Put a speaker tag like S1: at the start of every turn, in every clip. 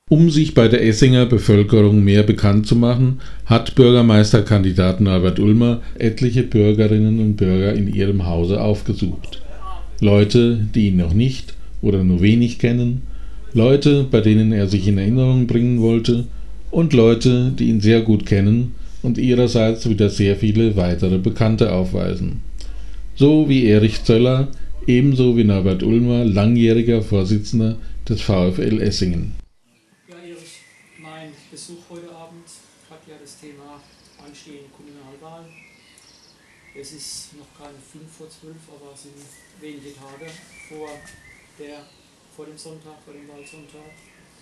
S1: Um sich bei der Essinger Bevölkerung mehr bekannt zu machen, hat Bürgermeisterkandidat Norbert Ulmer etliche Bürgerinnen und Bürger in ihrem Hause aufgesucht. Leute, die ihn noch nicht oder nur wenig kennen, Leute, bei denen er sich in Erinnerung bringen wollte, und Leute, die ihn sehr gut kennen und ihrerseits wieder sehr viele weitere Bekannte aufweisen. So wie Erich Zöller, ebenso wie Norbert Ulmer, langjähriger Vorsitzender des VfL Essingen.
S2: Ja, Erich, mein Besuch heute Abend hat ja das Thema anstehende Kommunalwahl. Es ist noch keine 5:12, aber es sind wenige Tage vor dem Sonntag, vor dem Wahlsonntag.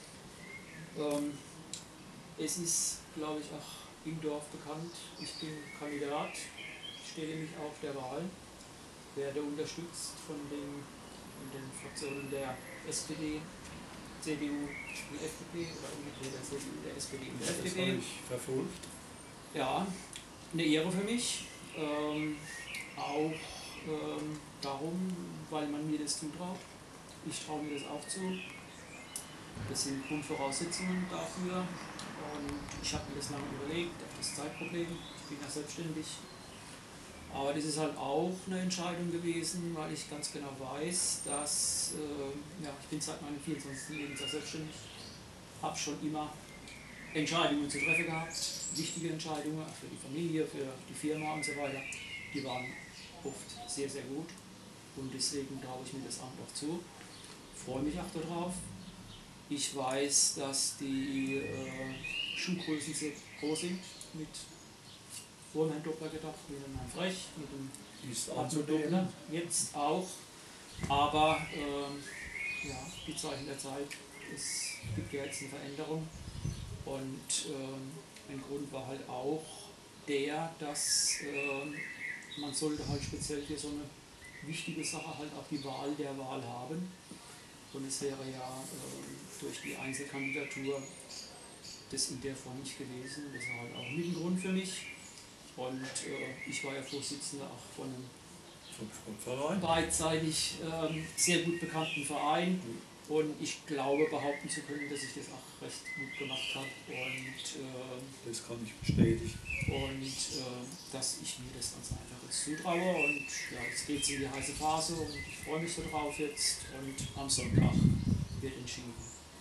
S2: Es ist, glaube ich, auch im Dorf bekannt, ich bin Kandidat, stelle mich auf der Wahl, werde unterstützt von den Fraktionen der SPD, CDU, die FDP oder umgekehrt der CDU, der SPD und der FDP.
S3: Das habe ich verfolgt.
S2: Ja, eine Ehre für mich. Auch darum, weil man mir das zutraut. Ich traue mir das auch zu. Das sind Grundvoraussetzungen dafür. Und ich habe mir das lange überlegt, auf das Zeitproblem. Ich bin ja selbstständig. Aber das ist halt auch eine Entscheidung gewesen, weil ich ganz genau weiß, dass ich bin seit meinem 24. Lebensjahr selbstständig, habe schon immer Entscheidungen zu treffen gehabt, wichtige Entscheidungen für die Familie, für die Firma und so weiter. Die waren oft sehr, sehr gut und deswegen traue ich mir das Amt auch zu. Freue mich auch darauf. Ich weiß, dass die Schuhgrößen sehr groß sind, mit vorhin Herrn Doppler gedacht, mit dem Herrn Frech, mit dem Arthur Doppler, jetzt auch. Aber die Zeichen der Zeit, es gibt ja jetzt eine Veränderung. Und ein Grund war halt auch der, dass man sollte halt speziell für so eine wichtige Sache halt auch die Wahl der Wahl haben. Und es wäre ja durch die Einzelkandidatur das in der Form nicht gewesen. Das war halt auch mit ein Grund für mich. Und ich war ja Vorsitzender auch von einem beidseitig sehr gut bekannten Verein. Und ich glaube, behaupten zu können, dass ich das auch recht gut gemacht habe. Und
S3: das kann ich bestätigen.
S2: Und dass ich mir das ganz einfach jetzt zutraue. Und ja, jetzt geht es in die heiße Phase und ich freue mich so drauf jetzt. Und am Sonntag wird entschieden.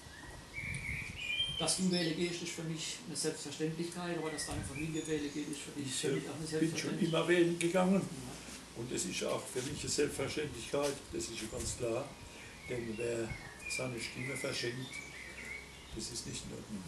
S2: Dass du wählen gehst, ist für mich eine Selbstverständlichkeit, aber dass deine Familie wählen geht, ist für dich auch eine Selbstverständlichkeit.
S3: Ich bin schon immer wählen gegangen. Ja. Und es ist auch für mich eine Selbstverständlichkeit, das ist ja ganz klar. Denn wer seine Stimme verschenkt, das ist nicht in Ordnung.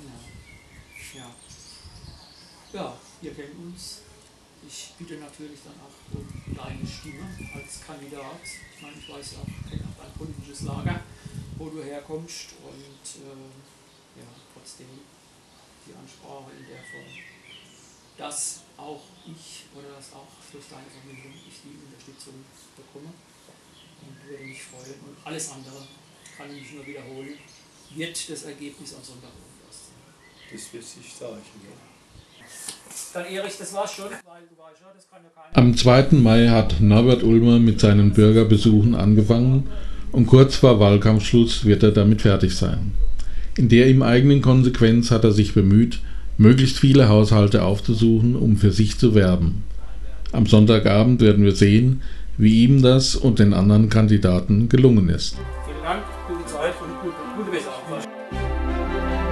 S2: Ja, ihr kennt uns. Ich bitte natürlich dann auch um deine Stimme als Kandidat. Ich meine, ich weiß auch, kenne auch dein politisches Lager, wo du herkommst. Und trotzdem die Ansprache in der Form, dass auch ich oder dass auch durch deine Familie ich die Unterstützung bekomme. Und würde mich freuen. Und alles andere, kann ich nur wiederholen, wird das Ergebnis am Sonntag sein.
S3: Das wird sich zeigen, ja.
S2: Dann Erich, das war's schon, weil du weißt ja, das kann ja keiner.
S1: Am 2. Mai hat Norbert Ulmer mit seinen Bürgerbesuchen angefangen und kurz vor Wahlkampfschluss wird er damit fertig sein. In der ihm eigenen Konsequenz hat er sich bemüht, möglichst viele Haushalte aufzusuchen, um für sich zu werben. Am Sonntagabend werden wir sehen, wie ihm das und den anderen Kandidaten gelungen ist.
S2: Vielen Dank, gute Zeit und gute Besserung.